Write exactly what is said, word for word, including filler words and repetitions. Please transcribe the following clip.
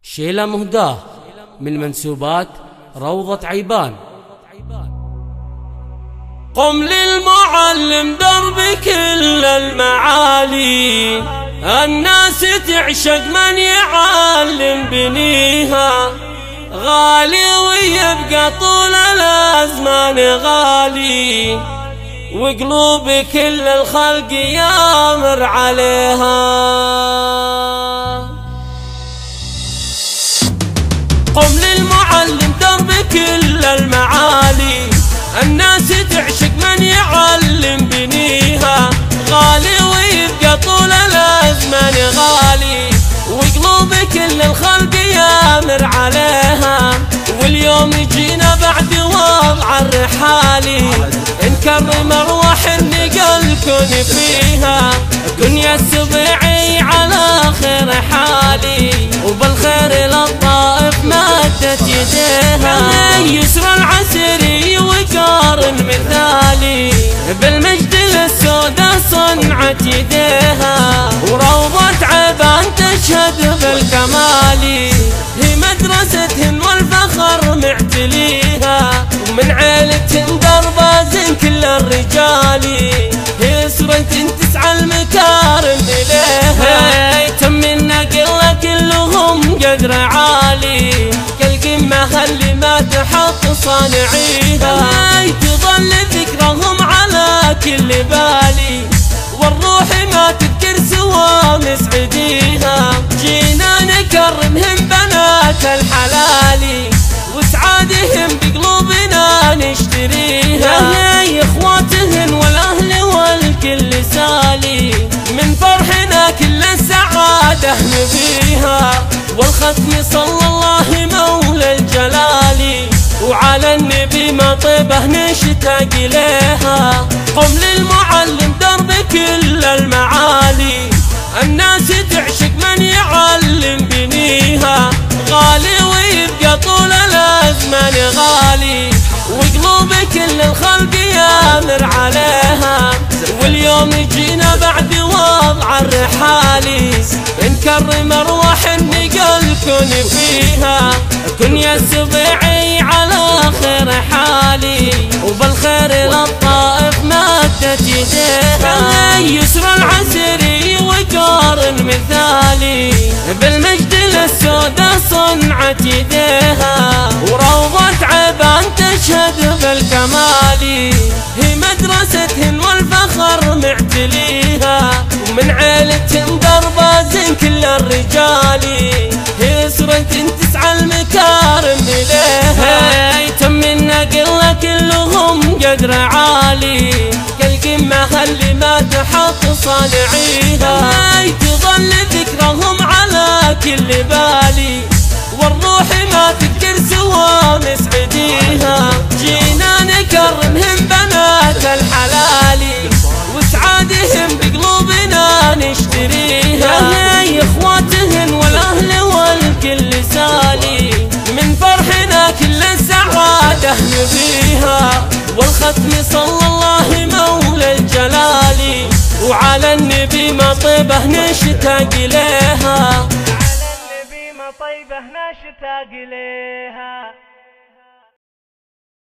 شيلة مهداة من منسوبات روضة عيبان. قم للمعلم درب كل المعالي، الناس تعشق من يعلم بنيها، غالي ويبقى طول الأزمان غالي، وقلوب كل الخلق يامر عليها. قم للمعلم درب كل المعالي، الناس تعشق من يعلم بنيها، غالي ويبقى طول الأزمان غالي، وقلوب كل الخلق يامر عليها. واليوم جينا بعد وضع الرحالي، نكرم أرواح النقل كن فيها، كن يا السبيعي على خير حالي، وبالخير للطائف مدت يديها. يسرى العسري وقارن مثالي، بالمجد للسودة صنعت يديها، وروضة عيبان تشهد بالكمال، هي مدرستهن والفخر معتليها، ومن عيلتهن دربازن كل الرجال، هي سرة تسعى المكارم إليها، تم النقل كلهم قدر عالي، كالقمة اللي ما تحط صانعيها، تظل ذكرهم على كل بالي، والروح ما تذكر سوى مسعديها. جينا نكرمهم بنات الحلال، وسعادهم بقلوبنا نشتريها، يا اخواتهن والاهل والكل سالي، من فرحنا كل السعاده نبيها، والختم صلى الله مولى الجلال، وعلى النبي ما طيبه نشتاق ليها. قم للمعلم درب كل المعالي، الناس تعشق من يعلم بنيها، غالي ويبقى طول الأزمان غالي، وقلوب كل الخلق يامر عليها. واليوم جينا بعد وضع الرحالي، نكرم أرواح النقل كن فيها، كن يا السبيعي على خير حالي، وبالخير للطائف مدت يديها. يسرى العسري وقارن مثالي، بالمجد للسودة صنعت يديها، وروضة عيبان تشهد بالكمال، هي مدرستهن والفخر معتليها، ومن عيلتهن دربازن كل الرجال، هي سرة تسعى المكارم إليها، تم النقل كلهم قدر عالي، كالقمة اللي ما تحط صانعيها، تظل ذكرهم على كل بالي، والروح ما تذكر سوى مسعديها. جينا نكرمهم بنات الحلال، وسعادهم بقلوبنا نشتريها، يا اخواتهن والاهل والكل سالي، من فرحنا كل السعاده نبيها، والختم صلى الله مولى الجلال، وعلى النبي ما طيبه نشتاق ليها، على النبي ما طيبه نشتاق ليها.